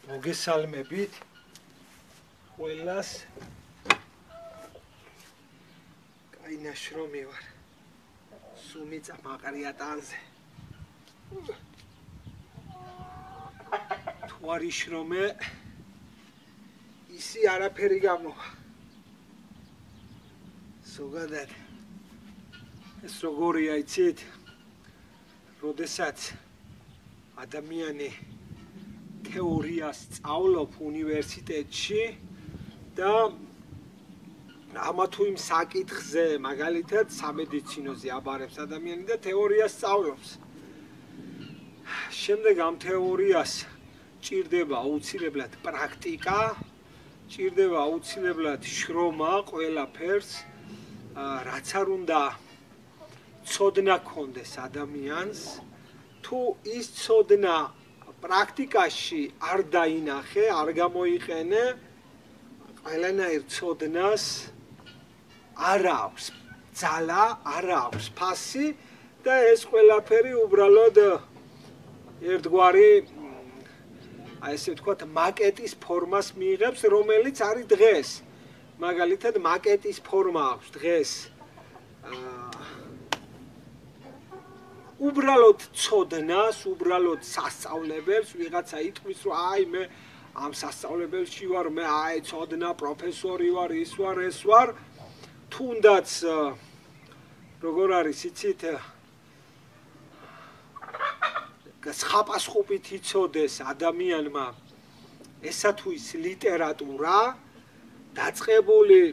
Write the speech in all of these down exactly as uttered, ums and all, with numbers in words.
მოგესალმებით ყველას. კაი ნაშრომი ვარ. სულ მიწა მაყრია ტანზე. თუ არ იშრომე ისი არაფერი გამოვა. ზოგადად ეს როგორია იცით? როდესაც ადამიანი თეორიას სწავლობ უნივერსიტეტში და ამა თუ იმ საკითხზე, მაგალითად სამედიცინოზე აბარებს ადამიანი და თეორიას სწავლობს. შემდეგ ამ თეორიას ჭირდება აუცილებლად პრაქტიკა, ჭირდება აუცილებლად შრომა ყველაფერს, რაც არ უნდა ცოდნა გქონდეს ადამიანს, თუ ის ცოდნა პრაქტიკაში არ დაინახე, არ გამოიყენე, ყველანაირ ცოდნას არ აქვს ძალა, არ აქვს ფასი და ეს ყველაფერი უბრალოდ ერთგვარი, აი ესე ვთქვათ, მაკეტის ფორმას მიიღებს, რომელიც არის დღეს. მაგალითად, მაკეტის ფორმა აქვს დღეს. უბრალოდ ცოდნას, უბრალოდ სასწავლებელს, ვიღაცა იტყვის, რომ აი მე ამ სასწავლებელში ვარ, მე აი ცოდნა პროფესორი ვარ, ის ვარ, ეს ვარ. თუნდაც როგორ არის, იცით, ხაპასხუპით იცოდეს ადამიანმა ესა თუ ის ლიტერატურა დაწყებული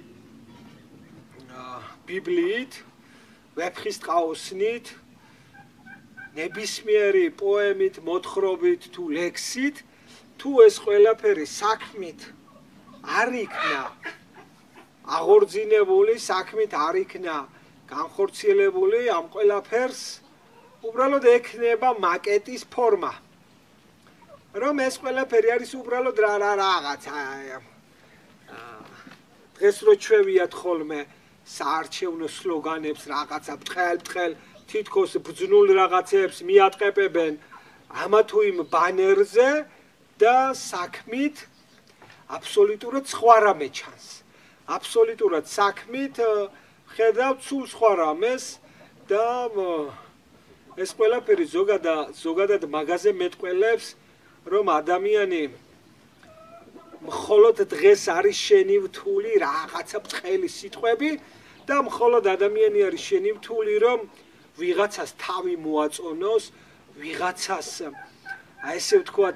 ბიბლიით, ვეფხისტყაოსნით, ნებისმიერი პოემით, მოთხრობით თუ ლექსით, თუ ეს ყველაფერი საქმით არ იქნა აღორძინებული, საქმით არ იქნა განხორციელებული, ამ ყველაფერს უბრალოდ ექნება მაკეტის ფორმა. რომ ეს ყველაფერი არის უბრალოდ რა რა რაღაცა. დღეს რო ჩვევიათ ხოლმე საარჩევნო სლოგანებს, რაღაცა ბრტყელ-ბრტყელ თითქოს ბძნულ რაღაცებს მიატყეპებენ ამა თუ იმ ბანერზე და საქმით აბსოლუტურად სხვა რამე ჩანს. აბსოლუტურად საქმით ხედავთ სულ სხვა რამეს და ეს ყველაფერი ზოგადად ზოგადად მაგაზე მეტყველებს, რომ ადამიანი მხოლოდ დღეს არის შენივრთული რაღაცა ბრტყელი სიტყვები და მხოლოდ ადამიანი არის შენივრთული, რომ ვიღაცას თავი მოაწონოს, ვიღაცას აი ესე ვთქვათ,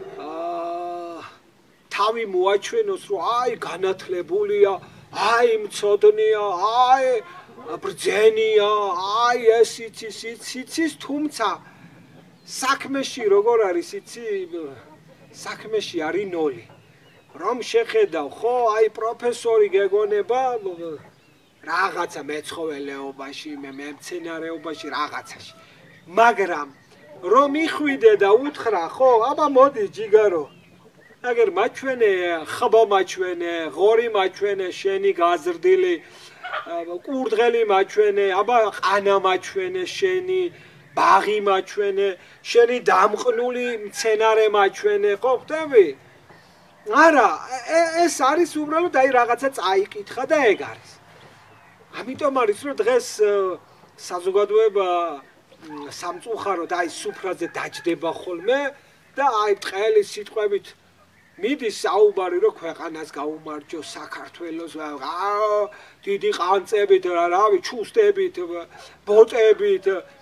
თავი მოაჩვენოს, რომ აი განათლებულია, აი მცოდნეა, აი ბრძენია, აი ეს იცის, ის იცის, თუმცა საქმეში როგორ არის, იცი, საქმეში არის ნოლი. რომ შეხედავ, ხო, აი პროფესორი გეგონება რაღაცა მეცხოველეობაში, მემცენარეობაში, რაღაცაში. მაგრამ რომ იხვიდე და უთხრა, ხო, აბა მოდი ჯიგარო. აგერ მაჩვენე, ხბო მაჩვენე, ღორი მაჩვენე, შენი გაზრდილი კურდღელი მაჩვენე, აბა ყანა მაჩვენე, შენი ბაღი მაჩვენე, შენი დამყნული მცენარე მაჩვენე, ხო ხვდები? არა, ეს არის უბრალოდ აი რაღაცა წაიკითხა და ეგ არის. ამიტომ არის, რომ დღეს საზოგადოება სამწუხაროდ აი სუფრაზე დაჯდება ხოლმე და აი ბრტყელი სიტყვებით მიდის საუბარი, რომ ქვეყანას გაუმარჯოს, საქართველოს, დიდი ყანწებით, რავი, ჩუსტებით, ბოტებით,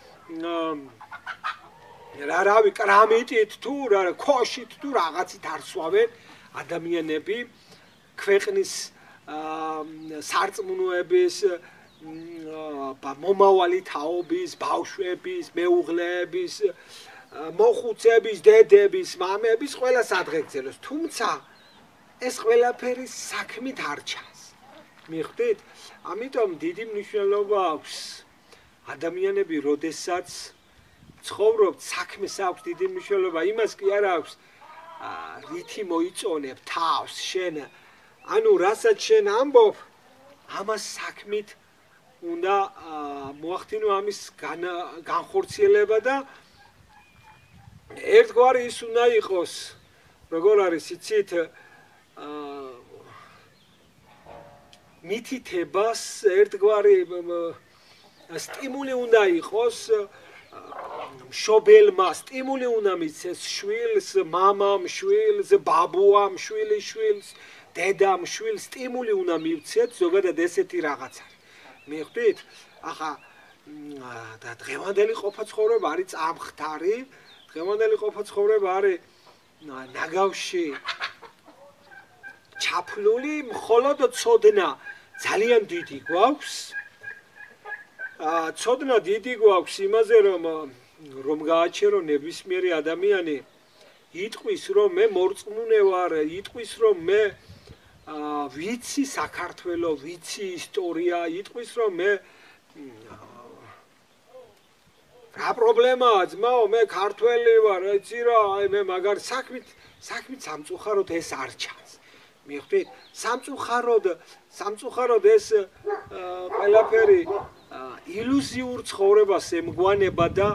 რავი, კრამიტით თუ ქოშით თუ რაღაცით არ სვავენ ადამიანები ქვეყნის სარწმუნოების, მომავალი თაობის, ბავშვების, მეუღლეების, მოხუცების, დედების, მამების ყველას ადღეგრძელოს. თუმცა ეს ყველაფერი საქმით არ ჩანს. მიხვდით? ამიტომ დიდი მნიშვნელობა აქვს ადამიანები, როდესაც ცხოვრობთ, საქმეს აქვს დიდი მნიშვნელობა. იმას კი არ აქვს რითი მოიწონებ თავს შენ, ანუ რასაც შენ ამბობ, ამას საქმით უნდა მოახდინო ამის განხორციელება და ერთგვარი ის უნდა იყოს, როგორ არის იცით მითითებას ერთგვარი სტიმული უნდა იყოს მშობელმა სტიმული უნდა მიცეს შვილს მამამ შვილს ბაბუამ შვილის შვილს დედამ შვილს სტიმული უნდა მივცეთ ზოგადად ესეთი რაღაც არის მიხვდით ახლა და დღევანდელი ყოფა-ცხოვრება არის წამხდარი დღევანდელი ყოფა-ცხოვრება არის ნაგავში ჩაფლული მხოლოდ ცოდნა ძალიან დიდი გვაქვს ცოდნა დიდი გვაქვს იმაზე რომ რომ გააჩერო ნებისმიერი ადამიანი იტყვის რომ მე მორწმუნე ვარ იტყვის რომ მე ვიცი საქართველო ვიცი ისტორია იტყვის რომ მე რა პრობლემაა ძმაო მე ქართველი ვარ იცი რა აი მე მაგარი საქმით საქმით სამწუხაროდ ეს არ ჩანს მიხვდით სამწუხაროდ სამწუხაროდ ეს ყველაფერი ილუზიურ ცხოვრებას ემგვანება და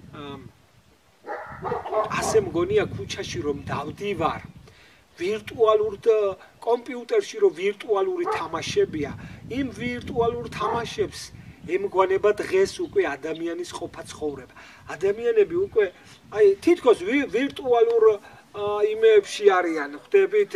ასე მგონია ქუჩაში რომ დავდივარ ვირტუალურ კომპიუტერში რომ ვირტუალური თამაშებია იმ ვირტუალურ თამაშებს ემგვანება დღეს უკვე ადამიანის ყოფა ცხოვრება ადამიანები უკვე აი თითქოს ვირტუალურ იმებში არიან ხვდებით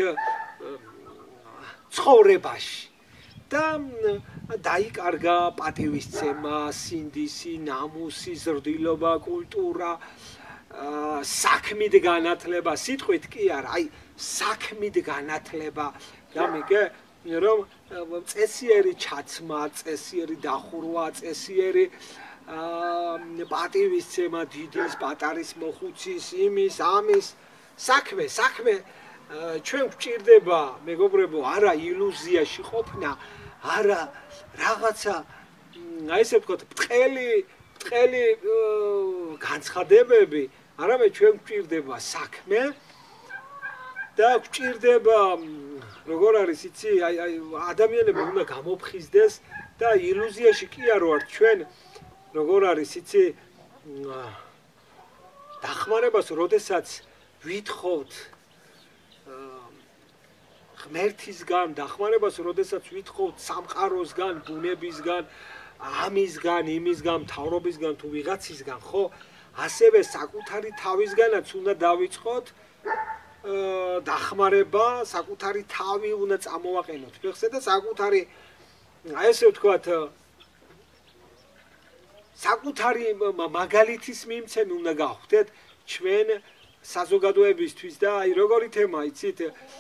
ცხოვრებაში და დაიკარგა პატივისცემა სინდისი ნამუსი ზრდილობა კულტურა საქმით განათლება სიტყვით კი არა აი საქმით განათლება გამიგე რომ წესიერი ჩაცმა წესიერი დახურვა წესიერი პატივისცემა დიდის პატარის მოხუცის იმის ამის საქმე საქმე ჩვენ გვჭირდება მეგობრებო არა ილუზიაში ყოფნა არა რაღაცა აი ესე ვთქვათ ბრტყელი ბრტყელი განცხადებები არამედ ჩვენ გვჭირდება საქმე და გვჭირდება როგორ არის იცი აი აი ადამიანები უნდა გამოფხიზდეს და ილუზიაში კი არ ვართ ჩვენ როგორ არის იცი დახმარებას როდესაც ვითხოვთ ღმერთისგან დახმარებას როდესაც ვითხოვთ სამყაროსგან ბუნებისგან ამისგან იმისგან მთავრობისგან თუ ვიღაცისგან ხო ასევე საკუთარი თავისგანაც უნდა დავიწყოთ დახმარება საკუთარი თავი უნდა წამოვაყენოთ ფეხზე და საკუთარი აი ესე ვთქვათ საკუთარი მაგალითის მიმცემი უნდა გავხდეთ ჩვენ საზოგადოებისთვის და აი როგორი თემა იცით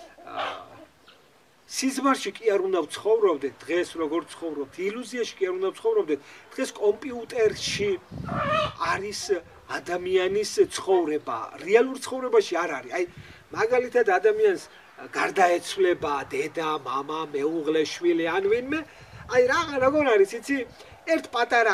სიზმარში კი არ უნდა ვცხოვრობდეთ დღეს როგორ ცხოვრობთ ილუზიაში კი არ უნდა ვცხოვრობდეთ დღეს კომპიუტერში არის ადამიანის ცხოვრება რეალურ ცხოვრებაში არ არის აი მაგალითად ადამიანს გარდაეცვლება დედა მამა მეუღლე შვილი ან ვინმე აი რა როგორ არის იცი ერთ პატარა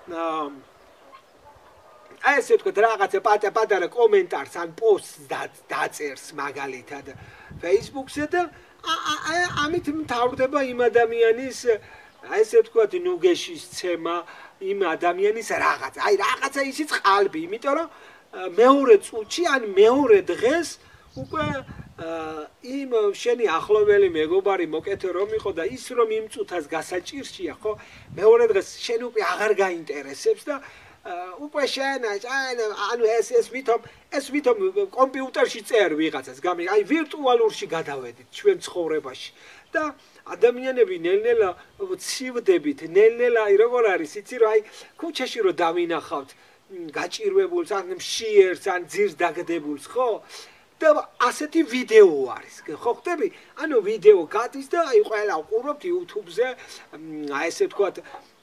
აი ესე ვთქვათ რაღაცა პატარა კომენტარს ან პოსტს დაწერს მაგალითად Facebook-ზე და ამით მთავრდება იმ ადამიანის აი ესე ვთქვათ ნუგეშის ცემა იმ ადამიანის რაღაცა აი რაღაცა ისიც ყალბი იმიტომ რომ მეორე წუთში ან მეორე დღეს უკვე იმ შენი ახლობელი მეგობარი მოკეთე რომ იყო და ის რომ იმ წუთას გასაჭირშია ხო მეორე დღეს შენ უკვე აღარ გაინტერესებს და უკვე შენ ანუ ეს ეს ვითომ ეს ვითომ კომპიუტერში წერ ვიღაცას გამი აი ვირტუალურში გადავედით ჩვენ ცხოვრებაში და ადამიანები ნელ-ნელა ცივდებით ნელ-ნელა აი როგორ არის იცი რომ აი ქუჩაში რომ დავინახავთ გაჭირვებულს ან მშიერს ან ძირს დაგდებულს ხო და ასეთი ვიდეო არის ხო ხტები ანუ ვიდეო გადის და აი ყველა უყურებთ YouTube-ზე აი ესე ვთქვათ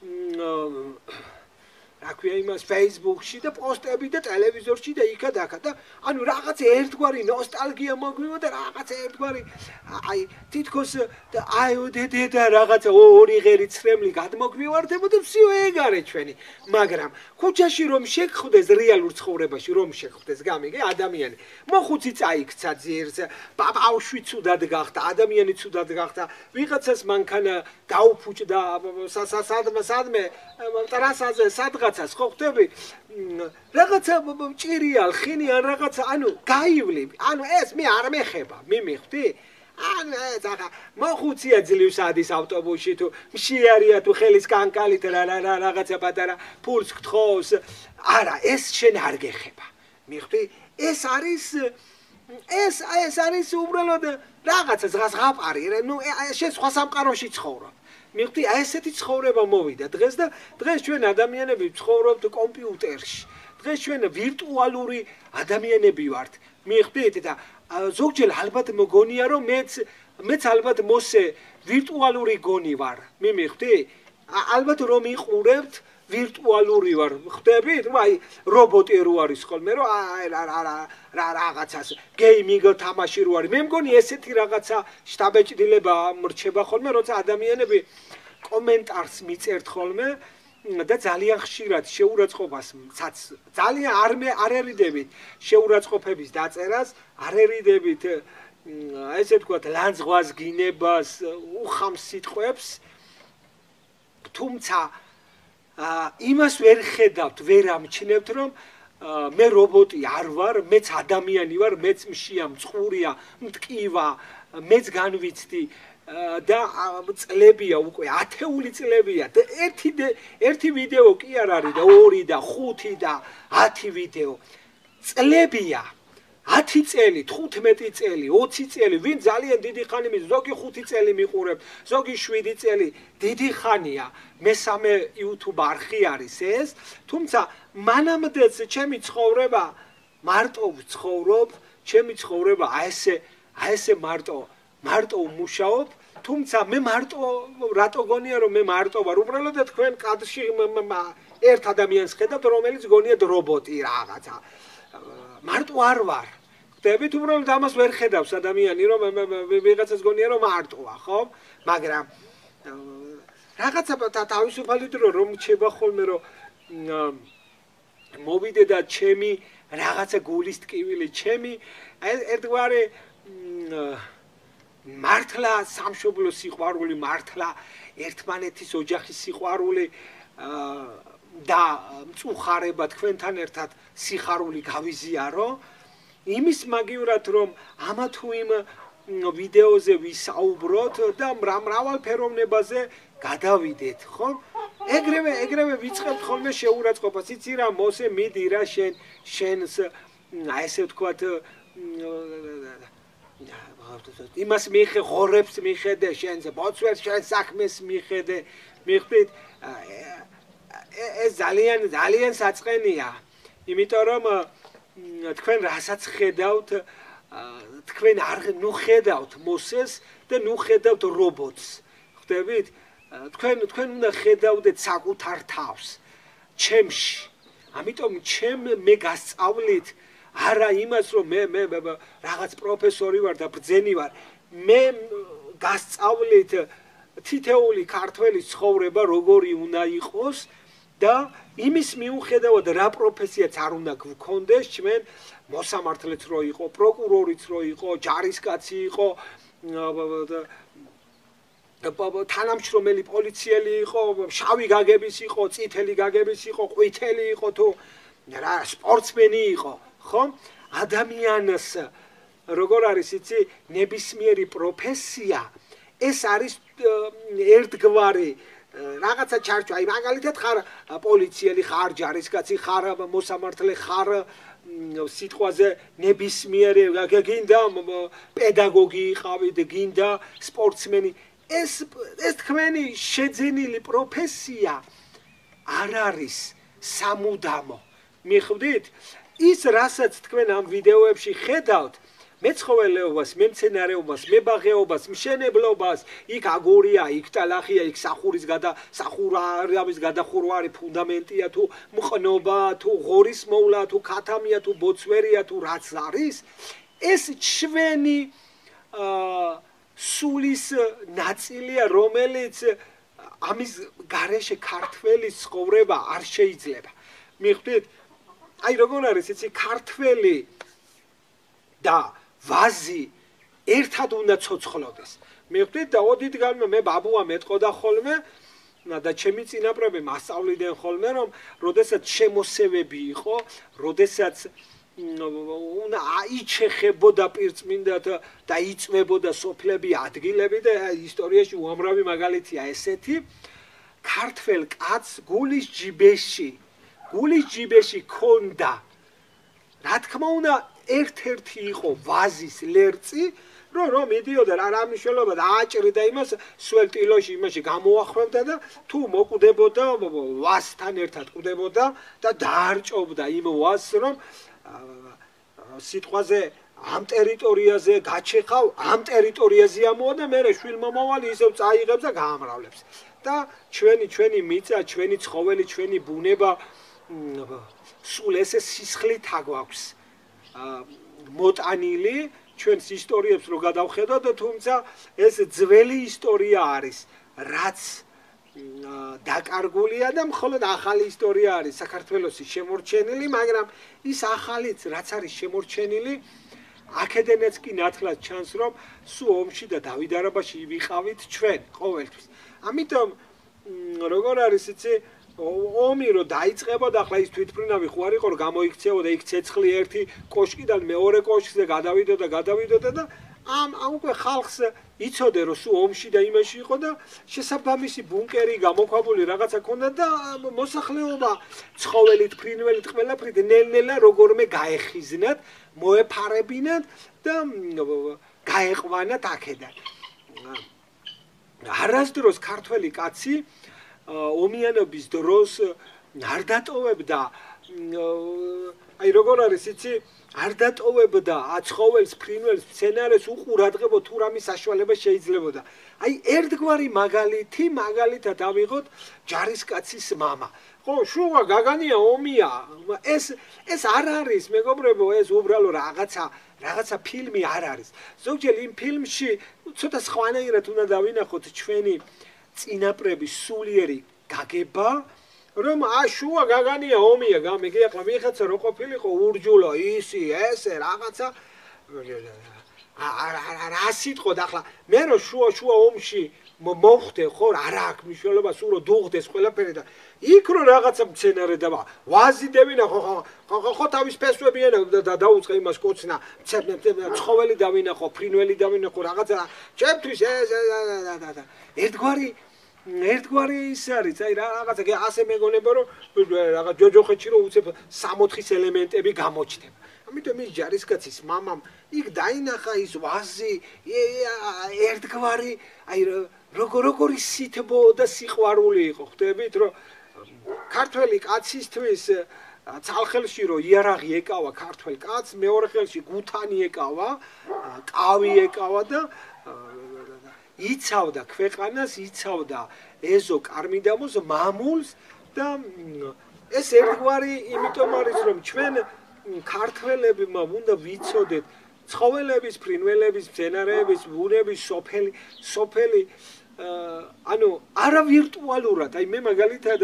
რა ქვია იმას Facebook-ში და პოსტები და ტელევიზორში და იქა და აქა და ანუ რაღაც ერთგვარი ნოსტალგია მოგვივა და რაღაც ერთგვარი აი თითქოს აი დედა რაღაცა ორი ღერი ცრემლი გადმოგვივარდება და всё ეგ არის ჩვენი მაგრამ ქუჩაში რომ შეგხვდეს რეალურ ცხოვრებაში რომ შეგხვდეს გამიგე ადამიანი მოხუცი წაიქცა ძირს ბავშვი ცუდად გახდა ადამიანი ცუდად გახდა ვიღაცას მანქანა გაუფუჭდა სადმე სადმე ტრასაზე სადღაც რაღაცას ხო ხვდები რაღაცა ჭირია ხინი ან რაღაცა ანუ გაივლები ანუ ეს მე არ მეხება მე მიხდი ანუ ეს ახლა მოხუცია ძლივს ადის ავტობუსში თუ მშიარია თუ ხელის კანკალით რა რა რაღაცა პატარა ფულს გთხოვს არა ეს შენ არ გეხება მიხდი ეს არის ეს ეს არის უბრალოდ რაღაცა ზღაპარი ნუ შენ სხვა სამყაროში ცხოვრობ მიხდი აი ესეთი ცხოვრება მოვიდა დღეს და დღეს ჩვენ ადამიანები ცხოვრობთ კომპიუტერში დღეს ჩვენ ვირტუალური ადამიანები ვართ მიხდით და ზოგჯერ ალბათ მგონია რომ მეც მეც ალბათ მოსე ვირტუალური გონი ვარ მე მიხდი ალბათ რომ იყურებთ ვირტუალური ვარ ხვდებით აი რობოტი რო არის ხოლმე რომ აი რა რა რა რაღაცას გეიმინგ თამაში რო არის მე მგონი ესეთი რაღაცა შტაბეჭდილება მრჩება ხოლმე როცა ადამიანები კომენტარს მიწერთ ხოლმე და ძალიან ხშირად შეურაცხყოფას ძალიან არ არ ერიდებით შეურაცხყოფების დაწერას არ ერიდებით ესე ვთქვათ ლანძღვას გინებას უხამს სიტყვებს თუმცა იმას ვერ ხედავთ ვერ ამჩნევთ რომ მე რობოტი არ ვარ მეც ადამიანი ვარ მეც მშია მწყურია მტკივა მეც განვიცდი და წლებია უკვე ათეული წლებია და ერთი ერთი ვიდეო კი არ არის და ორი და ხუთი და ათი ვიდეო წლებია ათი წელი თხუთმეტი წელი ოცი წელი ვინ ძალიან დიდი ხანი მის ზოგი ხუთი წელი მიყურებ ზოგი შვიდი წელი დიდი ხანია მესამე YouTube არხი არის ეს თუმცა მანამდეც ჩემი ცხოვრება მარტო ვცხოვრობ ჩემი ცხოვრება აი ესე აი ესე მარტო მარტო ვმუშაობ თუმცა მე მარტო რატო გონია რომ მე მარტო ვარ უბრალოდ თქვენ კადრში ერთ ადამიანს ხედავთ რომელიც გონიათ რობოტი რაღაცა მარტო არ ვარ ხვდებით უბრალოდ ამას ვერ ხედავს ადამიანი რომ ვიღაცას გონია რომ მარტოა ხო მაგრამ რაღაცა თავისუფალი დრო რომ რჩება ხოლმე რომ მოვიდე და ჩემი რაღაცა გულის ტკივილი ჩემი ერთგვარი მართლა სამშობლო სიყვარული მართლა ერთმანეთის ოჯახის სიყვარული და მწუხარება თქვენთან ერთად სიხარული გავიზიარო იმის მაგივრად რომ ამა თუ იმ ვიდეოზე ვისაუბროთ და მრავალფეროვნებაზე გადავიდეთ ხო ეგრევე ეგრევე ვიწყებთ ხოლმე შეურაცხყოფას იცი რა მოსე მიდი რა შენ შენს აი ესე ვთქვათ იმას მიხე ღორებს მიხედე შენზე ბოცვერს შენ საქმეს მიხედე მიხდით ეს ძალიან ძალიან საწყენია იმიტომ რომ თქვენ რასაც ხედავთ თქვენ არ ნუ ხედავთ მოსეს და ნუ ხედავთ რობოტს ხვდებით თქვენ თქვენ უნდა ხედავდეთ საკუთარ თავს ჩემში ამიტომ ჩემ მე გასწავლით არა იმას რომ მე მე რაღაც პროფესორი ვარ და ბრძენი ვარ მე გასწავლით თითეული ქართველის ცხოვრება როგორი უნდა იყოს და იმის მიუხედავად რა პროფესიაც არ უნდა გქონდეს ჩვენ მოსამართლეც რო იყო პროკურორიც რო იყო ჯარისკაცი იყო თანამშრომელი პოლიციელი იყო შავი გაგების იყო წითელი გაგების იყო ყვითელი იყო თუ რა სპორტსმენი იყო ხო ადამიანს როგორ არის იცი ნებისმიერი პროფესია ეს არის ერთგვარი რაღაცა ჩარჩო აი მაგალითად ხარ პოლიციელი ხარ ჯარისკაცი ხარ მოსამართლე ხარ სიტყვაზე ნებისმიერი გინდა პედაგოგი იყავით გინდა სპორტსმენი ეს ეს თქვენი შეძენილი პროფესია არ არის სამუდამო მიხვდით ის რასაც თქვენ ამ ვიდეოებში ხედავთ მეცხოველეობას, მემცენარეობას, მებაღეობას, მშენებლობას, იქ აგორია, იქ ტალახია, იქ სახურის გადა სახურავის გადახურვა არის ფუნდამენტია თუ მყნობა, თუ ღორის მოვლა, თუ ქათამია, თუ ბოცვერია, თუ რაც არის, ეს ჩვენი სულის ნაწილია, რომელიც ამის გარეშე ქართველის ცხოვრება არ შეიძლება. მიხვდით? აი როგორ არის იცი ქართველი და ვაზი ერთად უნდა ცოცხლოდეს. მიხვდით და ოდით განმე მე ბაბუა მეტყოდა ხოლმე და ჩემი წინაპრები მასწავლიდნენ ხოლმე რომ როდესაც შემოსევები იყო, როდესაც უნდა აიჩეხებოდა პირწმინდად და იწვებოდა სოფლები, ადგილები და ისტორიაში უამრავი მაგალითია ესეთი ქართველ კაცს გულის ჯიბეში გულის ჯიბეში ქონდა რა თქმა უნდა ერთ-ერთი იყო ვაზის ლერწი რომ რომ მიდიოდა რა რა მნიშვნელობა და აჭრიდა იმას სველტილოში იმაში გამოახვევდა და თუ მოკვდებოდა ვასთან ერთად კვდებოდა და დაარჭობდა იმ ვაზს რომ სიტყვაზე ამ ტერიტორიაზე გაჩეხავ ამ ტერიტორიაზე ამოვა და მე შვილმომავალი ისევ წაიღებს და გაამრავლებს და ჩვენი ჩვენი მიწა ჩვენი ცხოველი ჩვენი ბუნება სულ ესე სისხლით აგვაქვს მოტანილი ჩვენს ისტორიებს რო გადავხედოთ თუმცა ეს ძველი ისტორია არის რაც დაკარგულია და მხოლოდ ახალი ისტორია არის საქართველოსი შემორჩენილი მაგრამ ის ახალიც რაც არის შემორჩენილი აქედანაც კი ნათლად ჩანს რომ სულ ომში და დავიდარებაში ვიყავით ჩვენ ყოველთვის ამიტომ როგორ არის იცი ომი რო დაიწყებოდა ახლა ის თვითმფრინავი ხო არ იყო რომ გამოიქცეოდა იქ ცეცხლი ერთი კოშკიდან მეორე კოშკზე გადავიდოდა გადავიდოდა და ამ ამ უკვე ხალხს იცოდე რომ სულ ომში და იმაში იყო და შესაბამისი ბუნკერი გამოქვაბული რაღაცა ქონდა და მოსახლეობა ცხოველით ფრინველით ყველაფრით ნელ-ნელა როგორმე გაეხიზნათ მოეფარებინათ და გაეყვანათ აქედან არასდროს ქართველი კაცი ომიანობის დროს არ დატოვებდა აი როგორ არის იცი არ დატოვებდა ცხოველს ფრინველს მცენარეს უყურადღებო თუ რამის საშუალება შეიძლებოდა აი ერთგვარი მაგალითი მაგალითად ავიღოთ ჯარისკაცის მამა ხო შუა გაგანია ომია ეს ეს არ არის მეგობრებო ეს უბრალო რაღაცა რაღაცა ფილმი არ არის ზოგჯერ იმ ფილმში ცოტა სხვანაირად უნდა დავინახოთ ჩვენი წინაპრების სულიერი გაგება რომ აშუა გაგანია ომია გამიგი ახლა მიხეცა რო ყოფილიყო ურჯულო ისი ესე რაღაცა რა სიტყვა და ახლა მე რო შუა შუა ომში მოხდე ხო არა აქვს მნიშვნელობა სულ რო დუღდეს ყველაფერი და იქ რო რაღაცა მცენარე და ვაზი დავინახო ხო ხო თავის ფესვებიან და დაუწყე იმას კოცნა ცხოველი დავინახო ფრინველი დავინახო რაღაცა ჩემთვის ეს ერთგვარი ერთგვარი ის არის აი რაღაცა ასე მეგონება რომ რაღაც ჯოჯოხეთში რომ უცებ სამოთხის ელემენტები გამოჩნდება ამიტომ ის ჯარისკაცის მამამ იქ დაინახა ის ვაზი ერთგვარი აი როგორ როგორი სითბო და სიყვარული იყო ხვდებით რომ ქართველი კაცისთვის ცალხელში რომ იარაღი ეკავა ქართველ კაცს მეორე ხელში გუთანი ეკავა კავი ეკავა და იცავდა ქვეყანას, იცავდა ეზო კარმიდამოს მამულს და ეს ერთგვარი იმიტომ არის რომ ჩვენ ქართველებმა უნდა ვიცოდეთ ცხოველების, ფრინველების, მცენარეების, ბუნების სოფელი, სოფელი ანუ არა ვირტუალურად, აი მე მაგალითად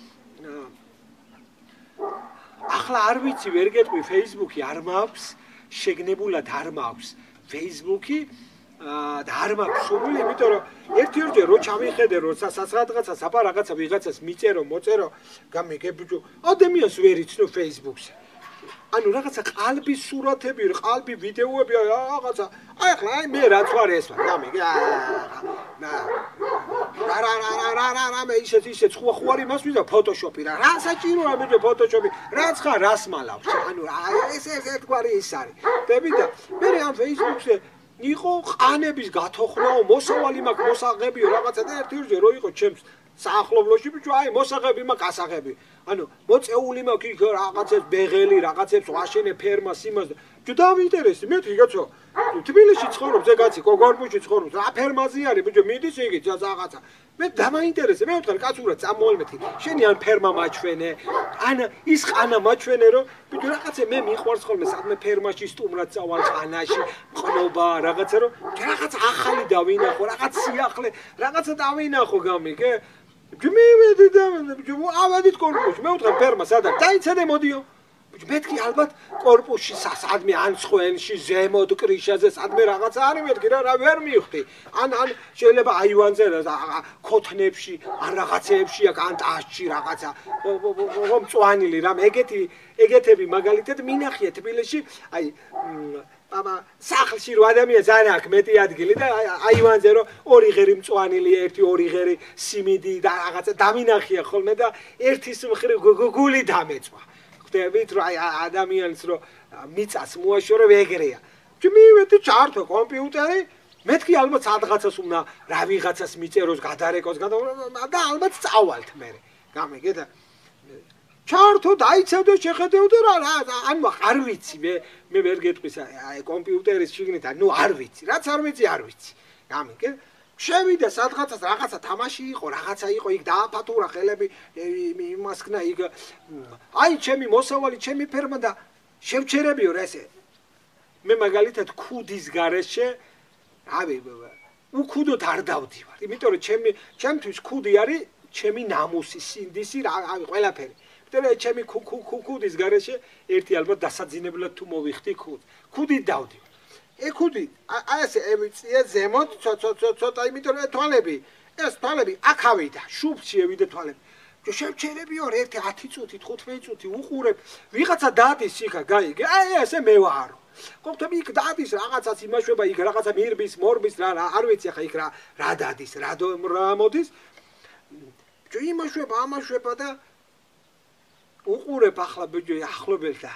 ახლა არ ვიცი ვერ გეტყვი Facebook-ი არ მაქვს, შეგნებულად არ მაქვს Facebook-ი და არ მაქვს სურვილი, იმიტომ რომ ერთ-ერთი რო ჩამიხედე რომ რაღაცა საპა რაღაცა ვიღაცას მიწერო, მოწერო, გამიგე ბიჭო, ადამიანს ვერ იცნო Facebook-ზე. ანუ რაღაცა ყალბის სურათები, ყალბი ვიდეოები, რაღაცა. აი ახლა აი მე რაც ვარ ეს ვარ, გამიგე. რა რა რა რა რა რა მე ისეთ ისეთ ხო ხო არის მას ვიზა ფოტოშოპი რა. რა საჭიროა მე ფოტოშოპი? რაც ხარ რას მალავს? ანუ ეს ეს ერთგვარი ის არის. დები და მე ამ Facebook-ზე იყო ყანების გათოხნაო, მოსავალი მაქვს, მოსაღებიო რაღაცა და ერთ-ერთი რო იყო ჩემს საახლობლოში ბიჭო, აი მოსაღები მაქვს, ასაღები. ანუ მოწეული მაქვს იქ რაღაცებს ბეღელი, რაღაცებს ვაშენე ფერმას იმას და ბიჭო დავინტერესდი, მე ვიღაცო თბილისში ცხოვრობს ეგაცი, გოგორბუში ცხოვრობს, რა ფერმაზე არის ბიჭო, მიდის იგი რაღაცა. მე დამაინტერესე, მე ვთქვი კაცურად წამოელმეთი, შენი ან ფერმა მაჩვენე, ან ის ყანა მაჩვენე რომ ბიჭო რაღაცა მე მიყვარს ხოლმე სადმე ფერმაში სტუმრად წავალ ყანაში, ყნობა, რაღაცა რომ რაღაც ახალი დავინახო, რაღაც სიახლე, რაღაცა დავინახო გამიგე. მე მე და ავედით კორპუსში მე ვთქვი ფერმა სადაც დაიცადე მოდიო მეთქი ალბათ კორპუსში სადმე ან სხვენში ზემოთ კრიშაზე სადმე რაღაცა არის მეთქი რა რა ვერ მივხვდი ან ან შეიძლება აივანზე ქოთნებში ან რაღაცეებში ან ტაშში რაღაცა რომ მწვანილი რამ ეგეთი ეგეთები მაგალითად მინახია თბილისში აი აბა სახლში რო ადამიანს არ აქვს მეტი ადგილი და აივანზე რო ორი ღერი მწვანილი ერთი ორი ღერი სიმინდი და რაღაცა დამინახია ხოლმე და ერთის მხრივ გული დამეწვა ხდებით რომ აი ადამიანს რო მიწას მოაშორო ეგრეა მივედი ჩართო კომპიუტერი მეთქი ალბათ სადღაცას უნდა რა ვიღაცას მიწეროს გადარეკოს და ალბათ წავალთ მე გამიგე და ჩართო დაიცავდე შეხედევდე რა ანუ არ ვიცი მე მე ვერ გეტყვის აი კომპიუტერის შიგნით ანუ არ ვიცი რაც არ ვიცი არ ვიცი გამიგე შევიდა სადღაცას რაღაცა თამაში იყო რაღაცა იყო იქ დააფათურა ხელები იმასქნა იქ აი ჩემი მოსავალი ჩემი ფერმა და შევჩერებიო რა ესე მე მაგალითად ქუდის გარეშე რავი უქუდოდ არ დავდივარ იმიტომ რომ ჩემი ჩემთვის ქუდი არის ჩემი ნამუსი სინდისი რავი ყველაფერი და ჩემი ქუდის გარეშე ერთი ალბათ დასაძინებლად თუ მოვიხდი ქუდ ქუდით დავდივარ ეკუდი აი ესე ევიწია ზემოთ ცოტა იმიტომ რომ თვალები ეს თვალები აქავიდა შუბში ევიდა თვალები შევჩერებიო ერთი ათი წუთი თხუთმეტი წუთი უყურებ ვიღაცა დადის იქა გაიგე აი ესე მე ვარო ყოფილი იქ დადის რაღაცას იმაშვება იქ რაღაცა მირბის მორბის რა არ ვიცი ხა იქ რა რა დადის რა რა მოდის ჯო იმაშვება ამაშვება და უყურებ ახლა ბიჭო ახლობელ და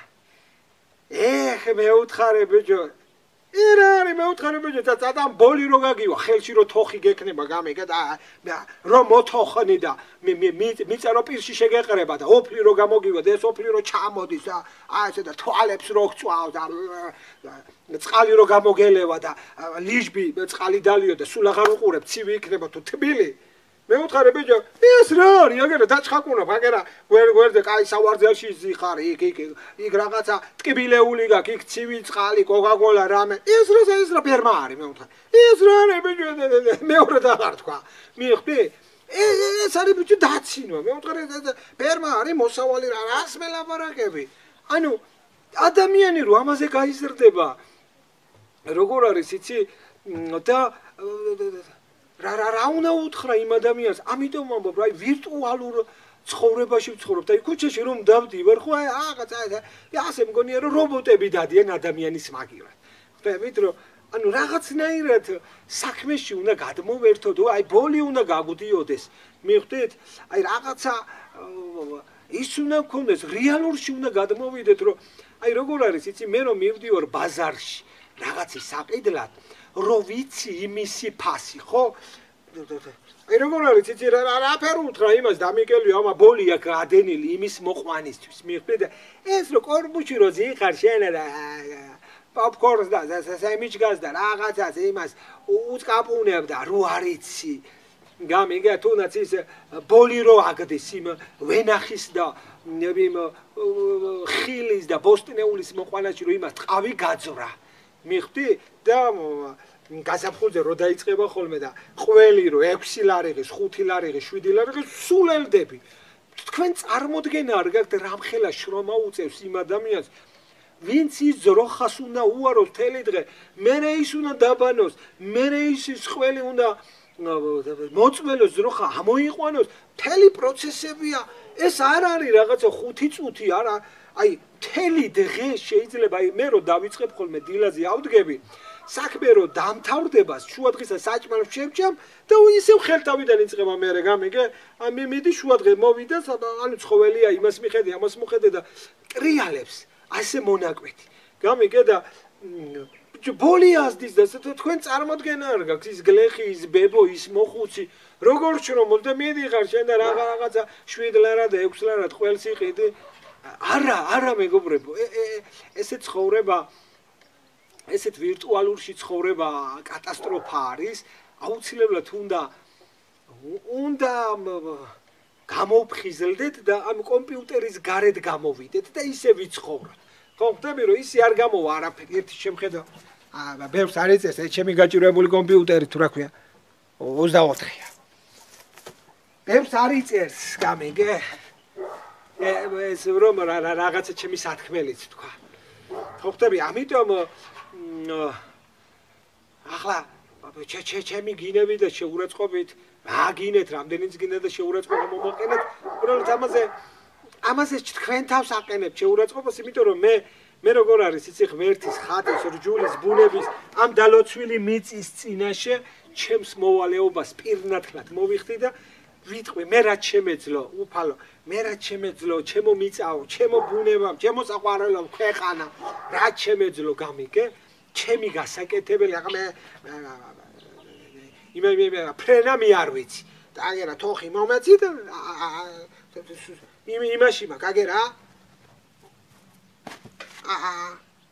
ეხ მე უთხარე ბიჭო ირარი მე უთხარი ბიჭო და ბოლი რო გაგივა ხელში რო თოხი გექნება გამიგე და რომ მოთოხნი და მიწერო პირში შეგეყრება და ოფლი რო გამოგივა და ეს ოფლი რო ჩამოდის და აი ესე და თვალებს რო გწვავს და წყალი რო გამოგელევა და ლიჟბი წყალი დალიო და სულ აღარ უყურებ ცივი იქნება თუ თბილი მე უთხარი ბიჭო ეს რა არის აგერა დაჭხაკუნა აგერა ვერ ვერდე კაი სავარძელში ზიხარი იქ იქ იქ რაღაცა ტკბილეული გაქვს იქ ცივი წყალი კოკაკოლა რამე ეს რა ეს რა ფერმა არის მე უთხარი ეს რა არის ბიჭო მეორე და აღარ თქვა მიხვდი ეს არის ბიჭო დაცინვა მე უთხარი ფერმა არის მოსავალი რა რას მელაპარაკები ანუ ადამიანი რო ამაზე გაიზრდება როგორ არის იცი და რა რა რა უნდა უთხრა იმ ადამიანს ამიტომ ამბობ რა ვირტუალურ ცხოვრებაში ვცხოვრობ და იქუჩაში რომ დავდივარ ხო აი რაღაცა ასე მგონია რომ რობოტები დადიან ადამიანის მაგივრად ხდებით რომ ანუ რაღაცნაირად საქმეში უნდა გადმოვერთოთ აი ბოლი უნდა გაგვდიოდეს მიხვდით აი რაღაცა ის უნდა გქონდეს რეალურში უნდა გადმოვიდეთ რომ აი როგორ არის იცი მე რომ მივდივარ ბაზარში რაღაცის საყიდლად რო ვიცი იმისი ფასი ხო აი როგორ არის იცი რა რაფერ უთხრა იმას დამიკელიო ამა ბოლი აქ ადენილი იმის მოყვანისთვის მიხვდი და ეს რო კორპუსში რო ზიხარ შენ და პოპკორნს და სემიჩგას და რაღაცას იმას უწყაპუნებ და რო არიცი გამიგე თუნდაც ის ბოლი რო აგდეს იმ ვენახის და იმ ხილის და ბოსტნეულის მოყვანაში რო იმას ტყავი გაძვრა მიხვდი და გასაფხულზე რო დაიწყება ხოლმე და ყველი რო ექვსი ლარიღის, ხუთი ლარიღის, შვიდი ლარიღის სულელდები. თქვენ წარმოდგენა არ გაქვთ რამხელა შრომა უწევს იმ ადამიანს, ვინც ის ძროხას უნდა უაროს მთელი დღე, მერე ის უნდა დაბანოს, მერე ის ყველი უნდა მოწმელოს ძროხა ამოიყვანოს, მთელი პროცესებია. ეს არ არის რაღაცა ხუთი წუთი, არა, აი მთელი დღე შეიძლება აი მე რო დავიწყებ ხოლმე დილაზე ავდგები საქმე რო დამთავრდება შუადღისა საჭმელს შევჭამ და ისევ ხელთავიდან იწყება მე გამიგე ამი მიდი შუადღე მოვიდა ანუ ცხოველია იმას მიხედე ამას მოხედე და ტრიალებს ასე მონაკვეთი გამიგე და ბოლი ასდის და თქვენ წარმოდგენა არ გაქვს ის გლეხი ის ბებო ის მოხუცი როგორ შრომობ და მიდიხარ შენ და რაღა რაღაცა შვიდ ლარა და ექვსი ლარა ყველს იყიდი არა არა მეგობრებო ესე ცხოვრება ესეთ ვირტუალურში ცხოვრება კატასტროფა არის აუცილებლად უნდა უნდა გამოვფხიზლდეთ და ამ კომპიუტერის გარეთ გამოვიდეთ და ისე ვიცხოვროთ ხო ხდები რომ ისე არ გამოვა არაფერი ერთი შემხედა აა ბევრს არ იწეს ეს ჩემი გაჭირვებული კომპიუტერი თუ რა ქვია ოცდაოთხია ბევრს არ იწეს გამიგე ეს რომ რაღაცა ჩემი სათქმელიც თქვა. ხო ხტები, ამიტომ ახლა ჩემი გინები და შეურაცხყოფით, მაგინეთ, რამდენიც გინდა და შეურაცხყოფა მომაყენეთ, უბრალოდ ამაზე ამაზე თქვენ თავს აყენებ შეურაცხყოფას, იმიტომ რომ მე მე როგორ არის იცი ღმერთის ხატის რჯულის ბუნების ამ დალოცვილი მიწის წინაშე ჩემს მოვალეობას პირნათლად მოვიხდი და ვიტყვი მე რაც შემეძლო უფალო მე რაც შემეძლო ჩემო მიწაო ჩემო ბუნებამ ჩემო საყვარელო ქვეყანა რაც შემეძლო გამიგე ჩემი გასაკეთებელი ახლა მე იმე იმე ფრენა მე არ ვიცი და აგერა თოხი მომეცი და იმე იმაში მაგ აგერა აა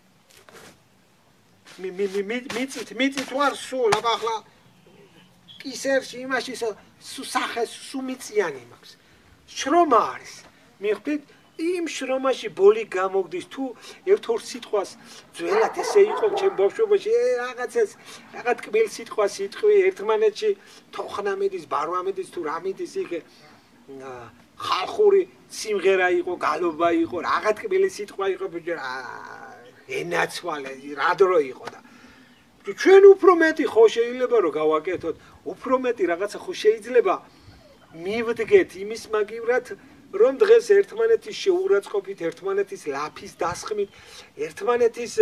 მე მე მე მიწით მიწით ვარ სულ ახლა კისერში იმაში სუსახე სუმიწიანი მაქვს შრომა არის მიხდით იმ შრომაში ბოლი გამოგდის თუ ერთ-ორ სიტყვას ძველად ესე იყო ჩემ ბავშვობაში რაღაცას რაღაც კბილ სიტყვას იტყვი ერთმანეთში თოხნამედის ბარვამედის თუ რამიდის იქ ხალხური სიმღერა იყო გალობა იყო რაღაც კბილი სიტყვა იყო ენაცვალე რა დრო იყო და ჩვენ უფრო მეტი ხო შეიძლება რომ გავაკეთოთ უფრო მეტი რაღაცა ხო შეიძლება მივდგეთ იმის მაგივრად რომ დღეს ერთმანეთის შეურაცხყოფით ერთმანეთის ლაფის დასხმით ერთმანეთის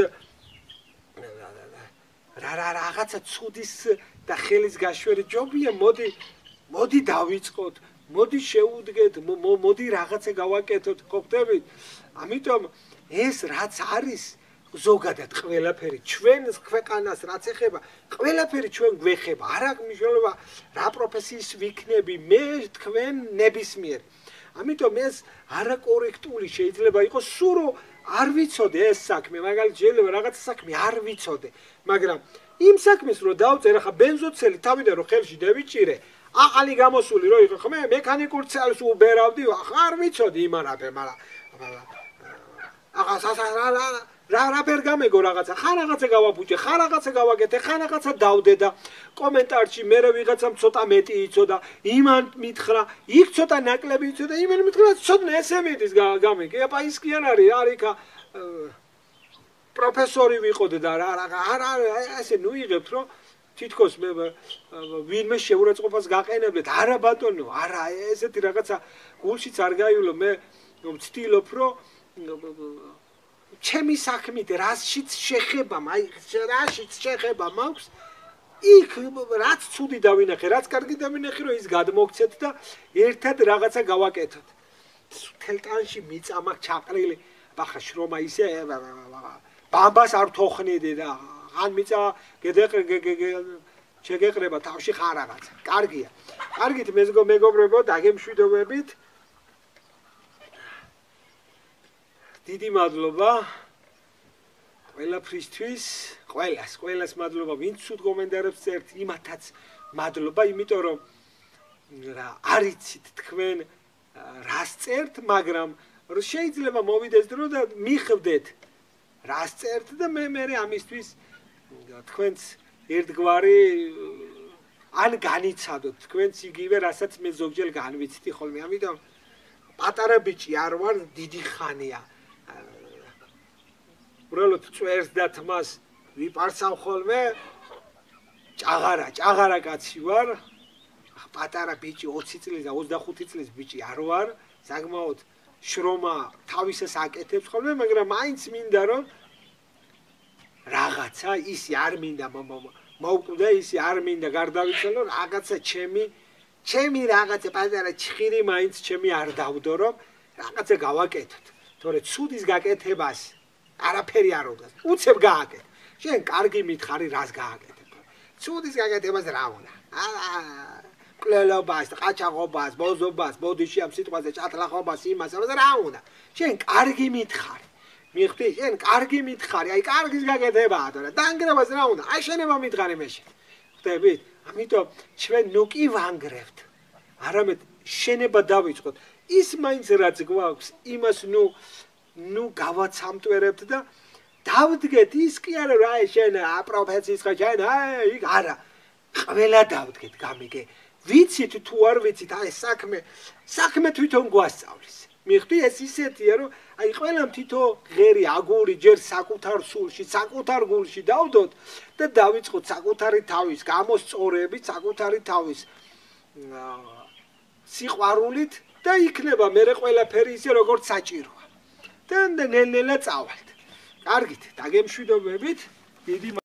რა რა რაღაცა ცუდის და ხელის გაშვერი ჯობია მოდი მოდი დავიწყოთ მოდი შევუდგეთ მოდი რაღაცა გავაკეთოთ ხო ხდებით ამიტომ ეს რაც არის ზოგადად ყველაფერი ჩვენს ქვეყანას რაც ეხება ყველაფერი ჩვენ გვეხება არ აქვს მნიშვნელობა რა პროფესიის ვიქნები მე თქვენ ნებისმიერ ამიტომ ეს არაკორექტული შეიძლება იყოს სურო არ ვიცოდე ეს საქმე მაგალითად შეიძლება რაღაცა საქმე არ ვიცოდე მაგრამ იმ საქმეს რო დავწერ ახლა ბენზოცელი თავიდან რო ხელში დავიჭირე ახალი გამოსული რო იყო ხმე მექანიკურ ცელს უბერავდი ახლა არ ვიცოდი იმ არაფერ მაგრამ ახლა სასარალა რა რა პერგამეგო რაღაცა ხა რაღაცა გავაბუჭე ხა რაღაცა გავაკეთე ხა რაღაცა დავდე და კომენტარში მე რა ვიღაცამ ცოტა მეტი იცოდა იმან მითხრა იქ ცოტა ნაკლები იცოდა იმან მითხრა ცოტა ესე მიდის გამიგე აბა ის კი არ არის არიქა პროფესორი ვიყოდე და რა რა ესე ნუ იღებთ რომ თითქოს მე ვინმე შეურაცხყოფას გაყენებდეთ არა ბატონო არა ესეთი რაღაცა გულშიც არ გაივლო მე ვცდილობ რომ ჩემი საქმით რაშიც შეხება აი რაშიც შეხება მაქვს იქ რაც ცუდი დავინახე რაც კარგი დავინახე რომ ის გადმოგცეთ და ერთად რაღაცა გავაკეთოთ თელტანში მიწა მაქვს ჩაყრილი ბახა შრომა ისე ბამბას არ თოხნიდი და ან მიწა შეგეყრება თავში ხარ რაღაცა კარგია კარგით მეგობრებო დაგემშვიდობებით დიდი მადლობა ყველაფრისთვის, ყველას, ყველას მადლობა, ვინც სულ კომენტარებს წერთ, იმათაც მადლობა, იმიტომ რომ რა არიცით თქვენ რას წერთ, მაგრამ შეიძლება მოვიდეს დრო და მიხვდეთ რას წერთ და მე მე ამისთვის თქვენს ერთგვარი ან განიცადოთ თქვენს იგივე რასაც მე ზოგჯერ განვიცდი ხოლმე, ამიტომ პატარა ბიჭი არ ვარ, დიდი ხანია უბრალოდ წვერს და თმას ვიპარსავ ხოლმე ჭაღარა ჭაღარა კაცი ვარ პატარა ბიჭი ოცი წლის და ოცდახუთი წლის ბიჭი არ ვარ საკმაოდ შრომა თავისას აკეთებს ხოლმე მაგრამ მაინც მინდა რომ რაღაცა ისი არ მინდა მოვკვდე ისი არ მინდა გარდავიცვალო რაღაცა ჩემი ჩემი რაღაცა პატარა ჩხირი მაინც ჩემი არ დავდო რომ რაღაცა გავაკეთოთ თორე ცუდის გაკეთებას არაფერი არ უდას. უცებ გააკეთე. შენ კარგი მითხარი რას გააკეთებ. ცუდის გაკეთებას რა უნდა? აა კლელობას, ყაჩაღობას, ბოზობას, ბოდიში ამ სიტყვაზე ჭატლახობას, იმას რა უნდა? შენ კარგი მითხარი. მიხვდი? შენ კარგი მითხარი, აი კარგის გაკეთებაა თორე დაანგრევას რა უნდა? აი შენება მითხარი მეშე. ხვდებით? ამიტომ ჩვენ ნუ კი ვანგრევთ. არამედ შენება დავიწყოთ. ის მაინც რაც გვაქვს, იმას ნუ ნუ გავაცამტვერებთ და დავდგეთ ის კი არა რა შენ პროფესიის ხა შენ აი არა ყველა დავდგეთ გამიგე ვიცით თუ არ ვიცით აი საქმე საქმე თვითონ გვასწავლის მიხვდი ეს ისეთია რომ აი ყველამ თითო ღერი აგური ჯერ საკუთარ სულში საკუთარ გულში დავდოთ და დავიწყოთ საკუთარი თავის გამოსწორებით საკუთარი თავის სიყვარულით და იქნება მერე ყველაფერი ისე როგორც საჭიროა და ნელ-ნელა წავალთ კარგით დაგემშვიდობებით დიდი